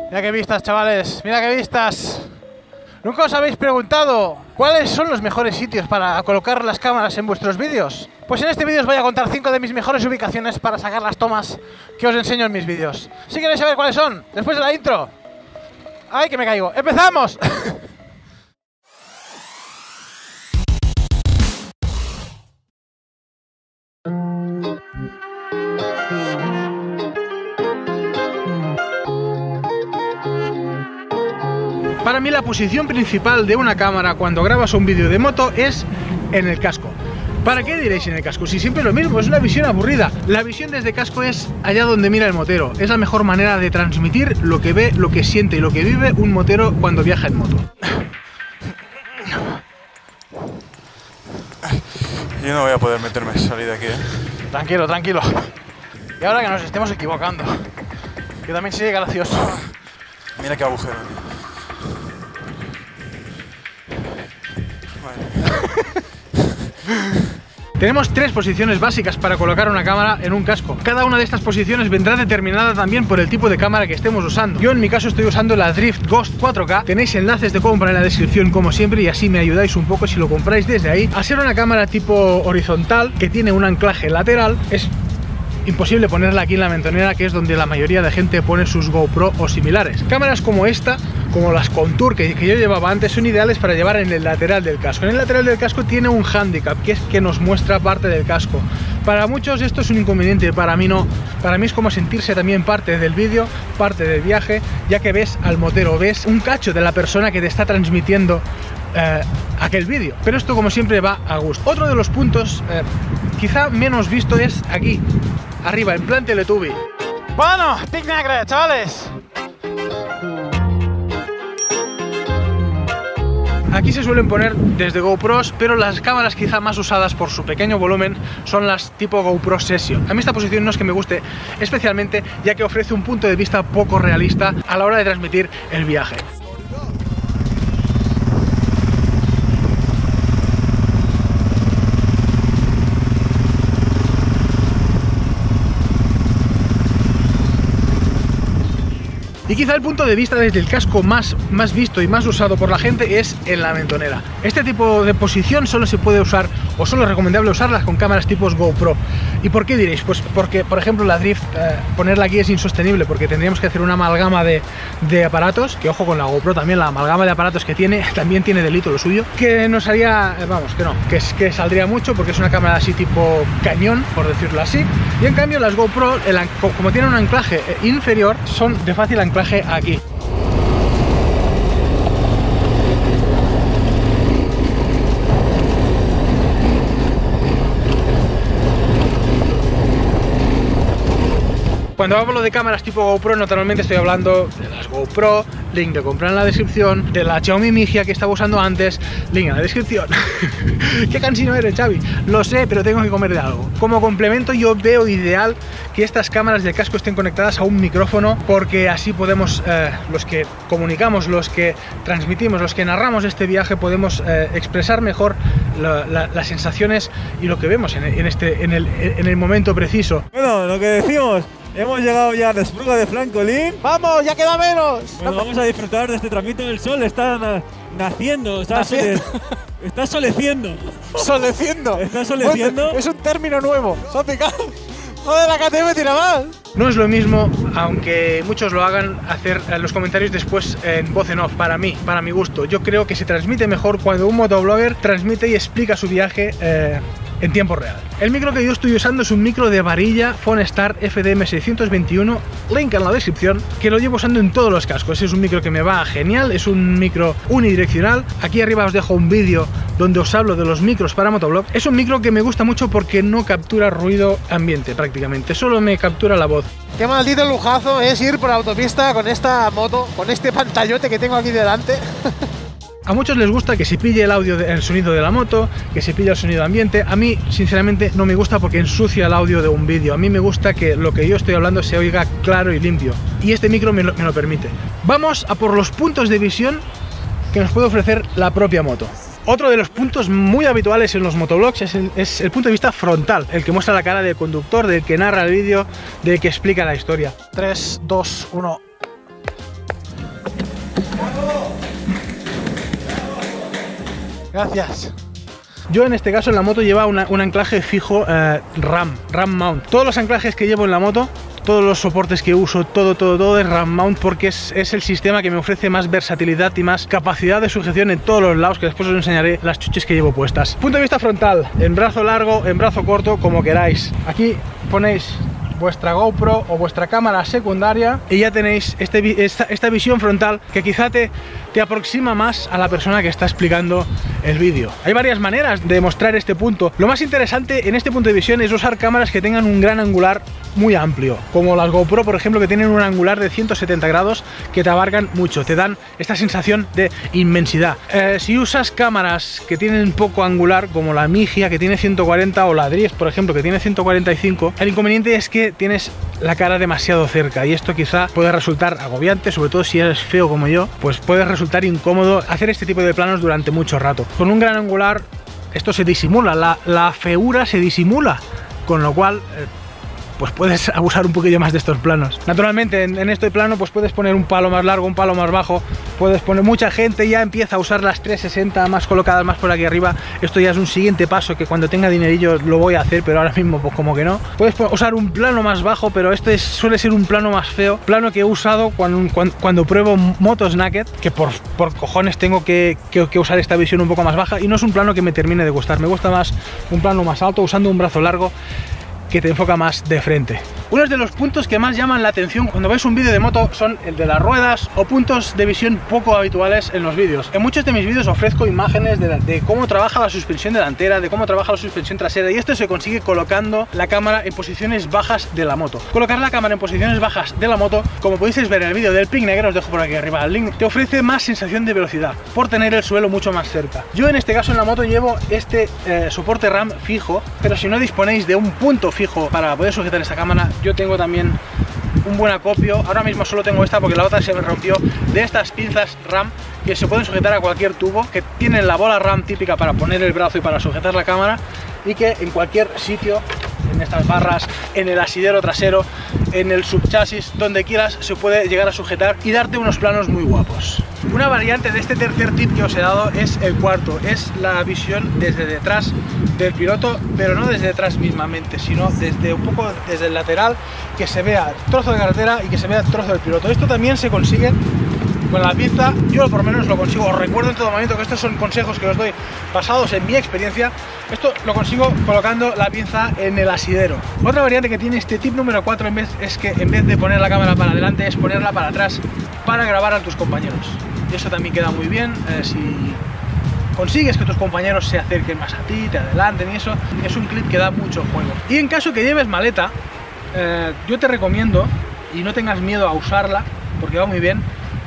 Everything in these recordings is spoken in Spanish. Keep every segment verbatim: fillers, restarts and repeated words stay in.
Mira qué vistas, chavales, mira qué vistas. ¿Nunca os habéis preguntado cuáles son los mejores sitios para colocar las cámaras en vuestros vídeos? Pues en este vídeo os voy a contar cinco de mis mejores ubicaciones para sacar las tomas que os enseño en mis vídeos. Si queréis saber cuáles son, después de la intro. ¡Ay, que me caigo! ¡Empezamos! Para mí la posición principal de una cámara cuando grabas un vídeo de moto es en el casco. ¿Para qué diréis en el casco? Si siempre es lo mismo, es una visión aburrida. La visión desde casco es allá donde mira el motero. Es la mejor manera de transmitir lo que ve, lo que siente y lo que vive un motero cuando viaja en moto. Yo no voy a poder meterme, salir de aquí, ¿eh? Tranquilo, tranquilo. Y ahora que nos estemos equivocando, que también sigue gracioso. Mira qué agujero. Tenemos tres posiciones básicas para colocar una cámara en un casco. Cada una de estas posiciones vendrá determinada también por el tipo de cámara que estemos usando. Yo en mi caso estoy usando la Drift Ghost cuatro K. Tenéis enlaces de compra en la descripción como siempre y así me ayudáis un poco si lo compráis desde ahí. Al ser una cámara tipo horizontal que tiene un anclaje lateral, es imposible ponerla aquí en la mentonera, que es donde la mayoría de gente pone sus GoPro o similares. Cámaras como esta, como las Contour que, que yo llevaba antes, son ideales para llevar en el lateral del casco. En el lateral del casco tiene un hándicap, que es que nos muestra parte del casco. Para muchos esto es un inconveniente, para mí no. Para mí es como sentirse también parte del vídeo, parte del viaje, ya que ves al motero, ves un cacho de la persona que te está transmitiendo eh, aquel vídeo. Pero esto, como siempre, va a gusto. Otro de los puntos eh, quizá menos visto es aquí arriba, en plan Teletubby. Bueno, pic negre, chavales. Aquí se suelen poner desde GoPros, pero las cámaras quizá más usadas por su pequeño volumen son las tipo GoPro Session. A mí esta posición no es que me guste especialmente, ya que ofrece un punto de vista poco realista a la hora de transmitir el viaje. Y quizá el punto de vista desde el casco más, más visto y más usado por la gente es en la mentonera. Este tipo de posición solo se puede usar, o solo es recomendable usarlas con cámaras tipos GoPro. ¿Y por qué diréis? Pues porque, por ejemplo, la Drift, eh, ponerla aquí es insostenible, porque tendríamos que hacer una amalgama de, de aparatos, que ojo con la GoPro también, la amalgama de aparatos que tiene, también tiene delito lo suyo, que nos haría, eh, vamos, que no, que, que saldría mucho, porque es una cámara así tipo cañón, por decirlo así. Y en cambio las GoPro, el, como tienen un anclaje inferior, son de fácil anclaje aquí. Cuando hablo de cámaras tipo GoPro, normalmente estoy hablando de las GoPro, link de compra en la descripción, de la Xiaomi Migia que estaba usando antes, link en la descripción. Qué cansino eres, Xavi. Lo sé, pero tengo que comer de algo. Como complemento, yo veo ideal que estas cámaras del casco estén conectadas a un micrófono, porque así podemos, eh, los que comunicamos, los que transmitimos, los que narramos este viaje, podemos eh, expresar mejor la, la, las sensaciones y lo que vemos en, en, este, en, el, en el momento preciso. Bueno, lo que decimos. Hemos llegado ya a la Espluga de Francolín. ¡Vamos! ¡Ya queda menos! Bueno, vamos a disfrutar de este tramito del sol. Está na naciendo, está, ¿Naciendo? Sole está soleciendo. ¿Soleciendo? ¿Está soleciendo? Bueno, es un término nuevo. Se ha picado. ¡Joder, la K T M tira más! No es lo mismo, aunque muchos lo hagan, hacer los comentarios después en voz en off. Para mí, para mi gusto, yo creo que se transmite mejor cuando un motoblogger transmite y explica su viaje eh, en tiempo real. El micro que yo estoy usando es un micro de varilla Fonestar F D M seiscientos veintiuno, link en la descripción, que lo llevo usando en todos los cascos. Es un micro que me va genial, es un micro unidireccional. Aquí arriba os dejo un vídeo donde os hablo de los micros para motoblog. Es un micro que me gusta mucho porque no captura ruido ambiente prácticamente, solo me captura la voz. Qué maldito lujazo es ir por autopista con esta moto, con este pantallote que tengo aquí delante. A muchos les gusta que se pille el audio, el sonido de la moto, que se pille el sonido ambiente. A mí, sinceramente, no me gusta porque ensucia el audio de un vídeo. A mí me gusta que lo que yo estoy hablando se oiga claro y limpio. Y este micro me lo, me lo permite. Vamos a por los puntos de visión que nos puede ofrecer la propia moto. Otro de los puntos muy habituales en los motoblogs es el, es el punto de vista frontal, el que muestra la cara del conductor, del que narra el vídeo, del que explica la historia. tres, dos, uno... Gracias. Yo en este caso en la moto lleva una, un anclaje fijo eh, RAM, RAM mount. Todos los anclajes que llevo en la moto, todos los soportes que uso, todo, todo, todo es RAM mount porque es, es el sistema que me ofrece más versatilidad y más capacidad de sujeción en todos los lados, que después os enseñaré las chuches que llevo puestas. Punto de vista frontal, en brazo largo, en brazo corto, como queráis. Aquí ponéis vuestra GoPro o vuestra cámara secundaria y ya tenéis este, esta, esta visión frontal que quizá te, te aproxima más a la persona que está explicando el vídeo. Hay varias maneras de mostrar este punto. Lo más interesante en este punto de visión es usar cámaras que tengan un gran angular muy amplio, como las GoPro, por ejemplo, que tienen un angular de ciento setenta grados que te abarcan mucho, te dan esta sensación de inmensidad. Eh, si usas cámaras que tienen poco angular, como la Migia, que tiene ciento cuarenta, o la Drift, por ejemplo, que tiene ciento cuarenta y cinco, el inconveniente es que tienes la cara demasiado cerca y esto quizá puede resultar agobiante, sobre todo si eres feo como yo, pues puede resultar incómodo hacer este tipo de planos durante mucho rato. Con un gran angular esto se disimula, la, la feura se disimula, con lo cual eh, pues puedes abusar un poquillo más de estos planos. Naturalmente en, en este plano pues puedes poner un palo más largo, un palo más bajo, puedes poner, mucha gente ya empieza a usar las trescientos sesenta más colocadas más por aquí arriba. Esto ya es un siguiente paso que cuando tenga dinerillo lo voy a hacer, pero ahora mismo pues como que no. Puedes usar un plano más bajo, pero este es, suele ser un plano más feo, plano que he usado cuando, cuando, cuando pruebo motos naked, que por, por cojones tengo que, que, que usar esta visión un poco más baja y no es un plano que me termine de gustar. Me gusta más un plano más alto usando un brazo largo que te enfoca más de frente. Uno de los puntos que más llaman la atención cuando veis un vídeo de moto son el de las ruedas o puntos de visión poco habituales en los vídeos. En muchos de mis vídeos ofrezco imágenes de, la, de cómo trabaja la suspensión delantera, de cómo trabaja la suspensión trasera, y esto se consigue colocando la cámara en posiciones bajas de la moto. Colocar la cámara en posiciones bajas de la moto, como podéis ver en el vídeo del Pink Negro, os dejo por aquí arriba el link, te ofrece más sensación de velocidad por tener el suelo mucho más cerca. Yo en este caso en la moto llevo este eh, soporte RAM fijo, pero si no disponéis de un punto fijo para poder sujetar esta cámara, yo tengo también un buen acopio. Ahora mismo solo tengo esta porque la otra se me rompió, de estas pinzas RAM que se pueden sujetar a cualquier tubo, que tienen la bola RAM típica para poner el brazo y para sujetar la cámara, y que en cualquier sitio, en estas barras, en el asidero trasero, en el subchasis, donde quieras, se puede llegar a sujetar y darte unos planos muy guapos. Una variante de este tercer tip que os he dado es el cuarto, es la visión desde detrás del piloto, pero no desde detrás mismamente, sino desde un poco desde el lateral, que se vea trozo de carretera y que se vea trozo del piloto. Esto también se consigue con la pinza, yo por lo menos lo consigo, os recuerdo en todo momento que estos son consejos que os doy basados en mi experiencia. Esto lo consigo colocando la pinza en el asidero. Otra variante que tiene este tip número cuatro en vez, es que en vez de poner la cámara para adelante, es ponerla para atrás para grabar a tus compañeros. Y eso también queda muy bien. Eh, si consigues que tus compañeros se acerquen más a ti, te adelanten, y eso es un clip que da mucho juego. Y en caso que lleves maleta, eh, yo te recomiendo, y no tengas miedo a usarla porque va muy bien,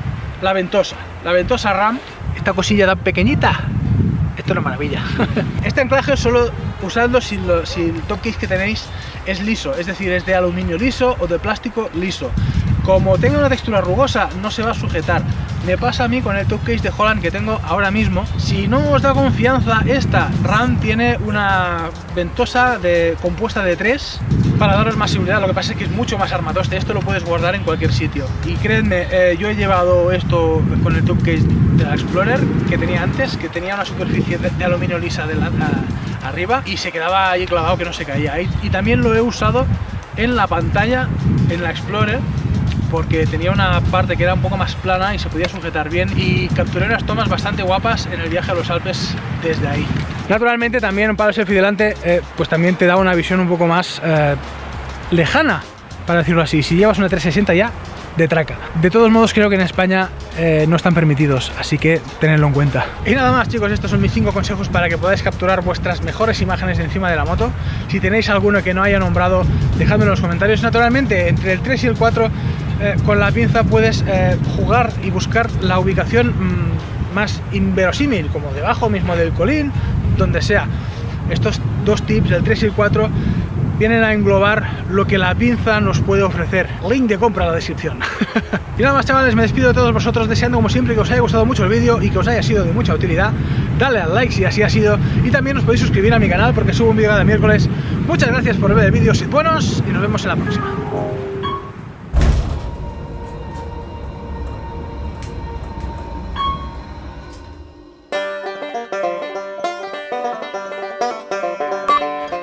la ventosa, la ventosa RAM, esta cosilla tan pequeñita. Esto es una maravilla. Este anclaje solo usando si, lo, si el top case que tenéis es liso, es decir, es de aluminio liso o de plástico liso. Como tenga una textura rugosa, no se va a sujetar. Me pasa a mí con el top case de Holland que tengo ahora mismo. Si no os da confianza, esta RAM tiene una ventosa de, compuesta de tres para daros más seguridad. Lo que pasa es que es mucho más armatoste. Esto lo puedes guardar en cualquier sitio. Y créanme, eh, yo he llevado esto con el top case de la Explorer que tenía antes, que tenía una superficie de, de aluminio lisa de la, a, arriba, y se quedaba ahí clavado, que no se caía. Y, y también lo he usado en la pantalla, en la Explorer, porque tenía una parte que era un poco más plana y se podía sujetar bien, y capturé unas tomas bastante guapas en el viaje a los Alpes desde ahí. Naturalmente también para el selfie delante eh, pues también te da una visión un poco más eh, lejana, para decirlo así. Si llevas una trescientos sesenta ya, de traca. De todos modos creo que en España eh, no están permitidos, así que tenedlo en cuenta. Y nada más, chicos, estos son mis cinco consejos para que podáis capturar vuestras mejores imágenes de encima de la moto. Si tenéis alguno que no haya nombrado, dejadme en los comentarios. Naturalmente entre el tres y el cuatro eh, con la pinza puedes eh, jugar y buscar la ubicación mmm, más inverosímil, como debajo mismo del colín, donde sea. Estos dos tips, el tres y el cuatro, vienen a englobar lo que la pinza nos puede ofrecer. Link de compra en la descripción. Y nada más, chavales, me despido de todos vosotros deseando como siempre que os haya gustado mucho el vídeo y que os haya sido de mucha utilidad. Dale al like si así ha sido, y también os podéis suscribir a mi canal porque subo un vídeo cada miércoles. Muchas gracias por ver el vídeo, sed buenos y nos vemos en la próxima.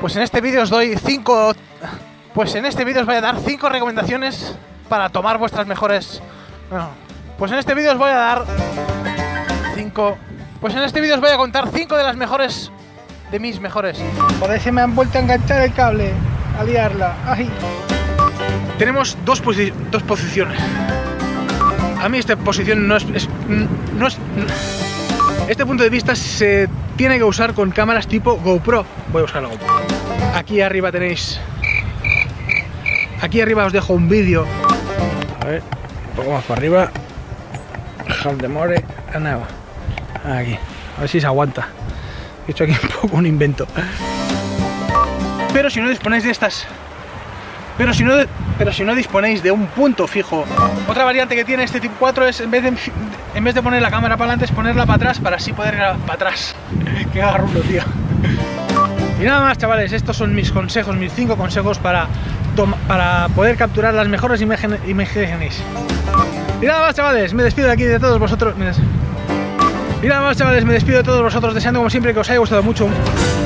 Pues en este vídeo os doy cinco... Pues en este vídeo os voy a dar cinco recomendaciones para tomar vuestras mejores... Bueno, pues en este vídeo os voy a dar cinco... Pues en este vídeo os voy a contar cinco de las mejores... De mis mejores. Joder, se me han vuelto a enganchar el cable. A liarla. Ay. Tenemos dos, posi dos posiciones. A mí esta posición no es, es, no es... Este punto de vista se tiene que usar con cámaras tipo GoPro. Voy a buscar la GoPro. Aquí arriba tenéis... Aquí arriba os dejo un vídeo. A ver, un poco más para arriba. How de more. Nada. Aquí. A ver si se aguanta. He hecho aquí un poco un invento. Pero si no disponéis de estas... Pero si no, pero si no disponéis de un punto fijo. Otra variante que tiene este Tipo cuatro es en vez de, en vez de poner la cámara para adelante es ponerla para atrás para así poder ir a, para atrás. Qué agarrulo, tío. Y nada más, chavales, estos son mis consejos, mis cinco consejos para, para poder capturar las mejores imágenes. Y nada más, chavales, me despido de aquí de todos vosotros. Y nada más, chavales, me despido de todos vosotros deseando como siempre que os haya gustado mucho.